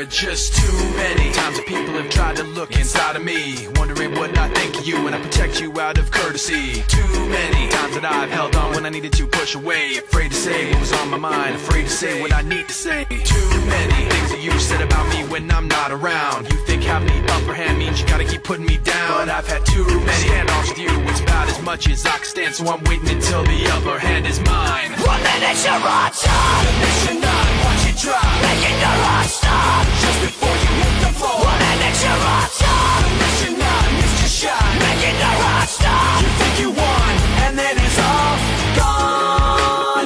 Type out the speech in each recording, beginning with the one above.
just too many times that people have tried to look inside of me, wondering what I think of you when I protect you out of courtesy. Too many times that I've held on when I needed to push away, afraid to say what was on my mind, afraid to say what I need to say. Too many things that you said about me when I'm not around. You think having the upper hand means you gotta keep putting me down, but I've had too many standoffs with you. It's about as much as I can stand, so I'm waiting until the upper hand is mine. 1 minute you're on top, the mission none, watch it drop, making the rock stop. just before you hit the floor. 1 minute you're on top, The mission none, missed your shot, making the rock stop. you think you won, and then it's all gone.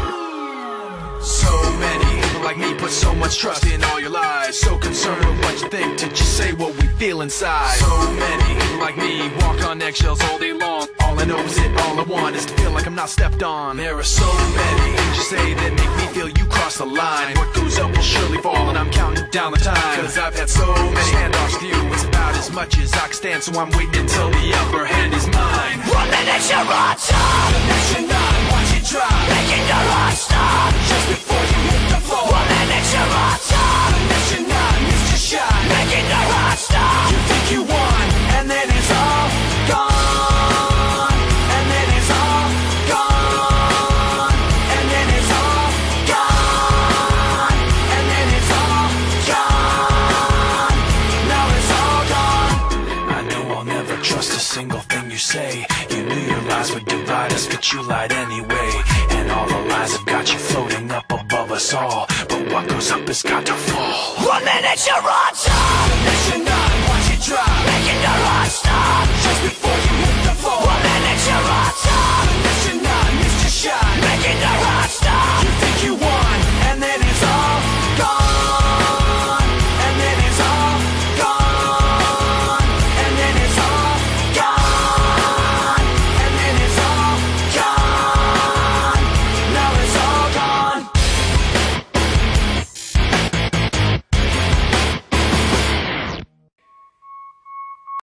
So many people like me put so much trust in all your lies, so concerned with what you think to just say what we feel inside. So many people like me walk on eggshells all day long. All I know is it, all I want is to feel like I'm not stepped on. There are so many things you say that make me feel you cross the line. What goes up will surely fall, and I'm counting down the time, cause I've had so many standoffs with you. It's about as much as I can stand, so I'm waiting until the upper hand is mine. 1 minute you're on top, The mission none, watch it drop, making the rock stop. just before you hit the floor. 1 minute you're on top, The mission none, missed your shot, making the rock stop. you think you won, and then it's all gone. And then it's all gone. And then it's all gone. And then it's all gone. Now it's all gone. I know I'll never trust a single thing you say. You knew your lies would divide us, but you lied anyway. And all the lies have got you floating up above us all, but what goes up has got to fall. 1 minute you're on top, The mission none, watch it drop, making the rock stop.